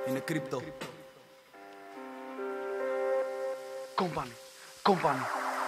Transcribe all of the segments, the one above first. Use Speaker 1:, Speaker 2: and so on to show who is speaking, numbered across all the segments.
Speaker 1: Είναι κρύπτο. Company.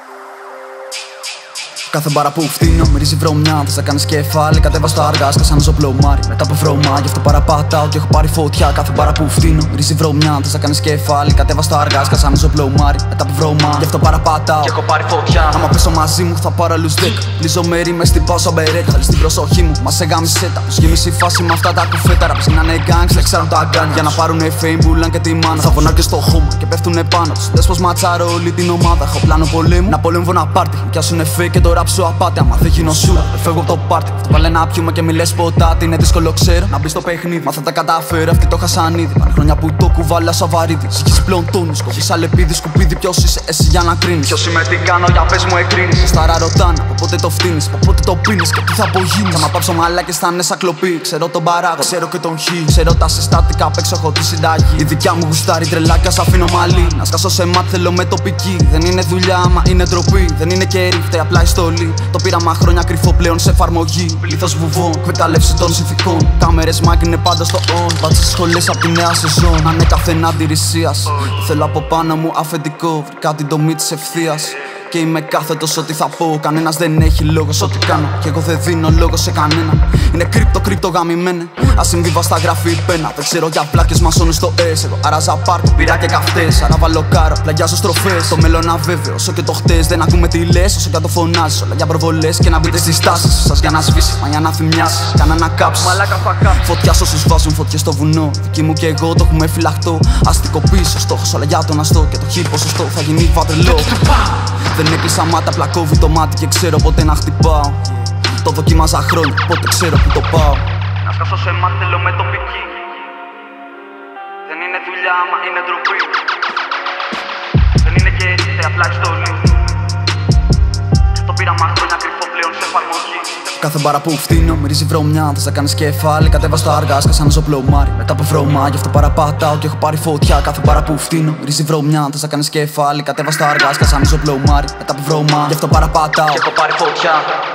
Speaker 1: Κάθε μπάρα που φτύνω μυρίζει βρωμιά. Θες να κάνεις κεφάλι, κατέβα στα αργά. Σκάσα να ζωπλωμάρι μετά από βρώμα. Γι' αυτό παραπατάω και έχω πάρει φωτιά. Κάθε μπάρα που φτύνω μυρίζει βρωμιά. Θες να κάνεις κεφάλι, κατέβα στα αργά. Σκάσα να ζωπλωμάρι μετά από βρώμα. Γι' αυτό παραπατάω και έχω πάρει φωτιά. Άμα πέσω μαζί μου θα πάρω άλλους 10. Λίζω μέρη μες στην πάσα μπερέτα. Θέλεις την προσοχή μου, μας έγαμισε τα. Πως γέμισε η φάση με αυτά τα κουφέτα. Ραψ να είναι γκάγκς, δεν ξέρουν τα γκάνια. Για να πάρουνε fame, πουλάν και τη μάνα. Θα φωνάω και στο χώμα και πέφτουνε πάνω τους. Δες πως ματσάρω όλη την ομάδα. Έχω πλάνο πολέμου, να πολέμβω να πάρτι. Κι άσουνε fake και το rap σου απάτη. Άμα δεν γίνω σούρα, δεν φεύγω από το πάρτι. Αυτό βάλε να πιούμε και μη λες ποτάτι. Είναι δύσκολο, ξέρω, να μπει στο παιχνίδι. Μα θα τα καταφέρω, αυτοί το χάσαν ήδη. Πάνε χρόνια που το κουβάλα σοβαρίδι. Ζυγείς πλέον τόνους, κόβεις αλεπίδι, σκουπίδι. Ποιος είσαι εσύ για να κρίνεις? Ποιος είμαι, τι κάνω, για πες μου εκρίνεις. Στάρα ρωτάνε, από πότε το φτύνεις, από πότε το πίνεις και τι θα απογίνεις. Άμα πάψω μαλάκες θα είναι σαν κλοπή. Ξέρω τον παράγω, ξέρω και τον χ. Ξέρω τα συστατικά, απ' έξω έχω τη συνταγή. Η δικιά μου γουστάρει τρελάκια, σ' αφήνω μαλλί. Να σκάσω σε μάτ, θέλω με τοπική. Δεν είναι δουλειά, μα είναι ντροπή. Δεν είναι καιρή, φταίει απλά η στολή. Το πείραμα χρόνια κρυφό πλέον σε εφαρμογή. Πλήθος βουβών, εκμετάλλευση των συνθηκών. Κάμερες μάγκ είναι πάντα στο on. Μπάτσες σχολές απ' τη νέα σεζόν. Ανέκαθεν αντιρρησίας. Θέλω από πάνω μου αφεντικό. Βρήκα την τομή της ευθείας. Και είμαι κάθετος ό,τι θα πω. Κανένας δεν έχει λόγο σ' ό,τι κάνω. Και εγώ δεν δίνω λόγο σε κανένα. Είναι κρύπτο γαμημένε. Ασυμβίβαστα γράφει η πένα. Δεν ξέρω για πλάκες μασώνουν στο S. Εγώ αράζα πάρκο, πειρά και καυτές. Άρα βάλω κάρο, πλαγιάζω στροφές. Το μέλλον αβέβαιο, όσο και το χτες. Δεν ακούμε τι λες, όσο και το φωνάζεις. Όλα για προβολές και να μπείτε στις τάσεις σας για να σβήσει. Μα για να θυμιάσει, κάνα να κάψει. Φωτιά σ' όσους βάζουν φωτιές στο βουνό. Δική μου και εγώ το έχουμε φυλαχτό. Αστικοποίηση ο στόχος, όλα για τον αστό. Και το χ ποσοστό θα γίνει βατρελό. Δεν έκλεισα μάτα, απλά κόβει το μάτι και ξέρω πότε να χτυπάω. Το δοκίμαζα χρόνια, πότε ξέρω που το πάω.
Speaker 2: Να σκάσω σε μάτι, θέλω με τοπική. Δεν είναι δουλειά, μα είναι ντροπή. Δεν είναι καιρή, θε απλά η στολή. Το πείραμα χρόνια κρυφό πλέον σε εφαρμογή.
Speaker 1: Κάθε μπάρα που φτύνω μυρίζει βρωμιά. Θες να κάνεις κεφάλι, κατέβα στα αργά. Σκάσα να ζωπλωμάρι μετά από βρώμα. Γι' αυτό παραπατάω και έχω πάρει φωτιά. Κάθε μπάρα που φτύνω μυρίζει βρωμιά. Θες να κάνεις κεφάλι, κατέβα στα αργά. Σκάσα να ζωπλωμάρι μετά από βρώμα. Γι' αυτό παραπατάω
Speaker 2: και έχω πάρει φωτιά.